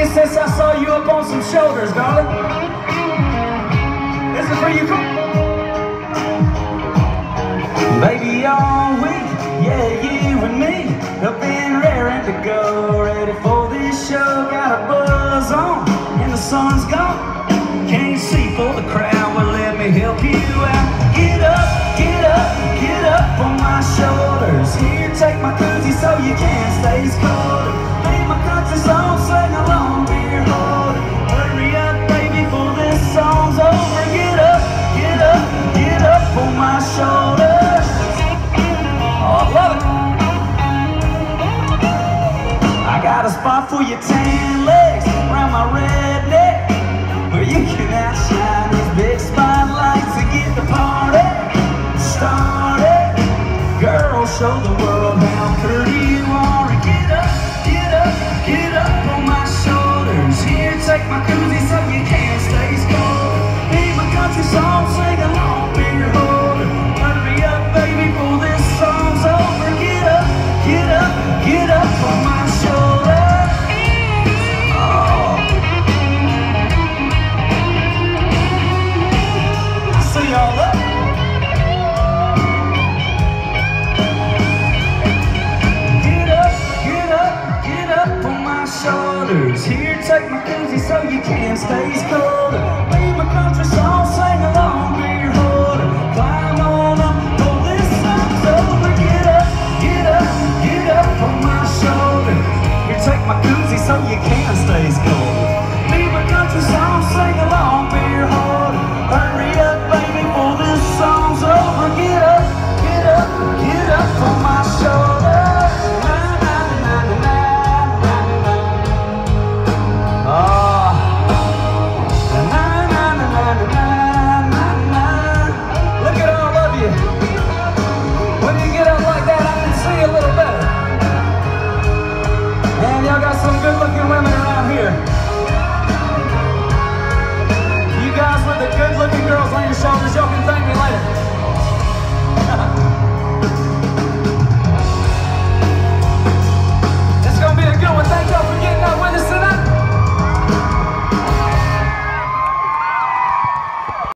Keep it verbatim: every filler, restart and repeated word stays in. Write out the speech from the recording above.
since I saw you up on some shoulders, darling. This is for you. Baby, all week, yeah, you and me have been raring to go, ready for this show. Got a buzz on, and the sun's gone. Can't see for the crowd, well, let me help you out. Get up, get up, get up on my shoulders. Here, take my koozie so you can stay colder. Play my country song, sing along, beer holder. Hurry up, baby, for this song's over. Get up, get up, get up on my shoulders. Oh, I love it. I got a spot for your tan legs around my red neck, where you can outshine these big spotlights to get the party started. Girl, show the world how pretty you are. Get up, get up, get up on my shoulders. Here, take my koozie so you can stay cold. Be my country song, sing along, beer holder. Hurry up, baby, for this song's over. Get up, get up, get up on my shoulders. Oh, I see y'all up. Here, take my koozie so you can stay cold.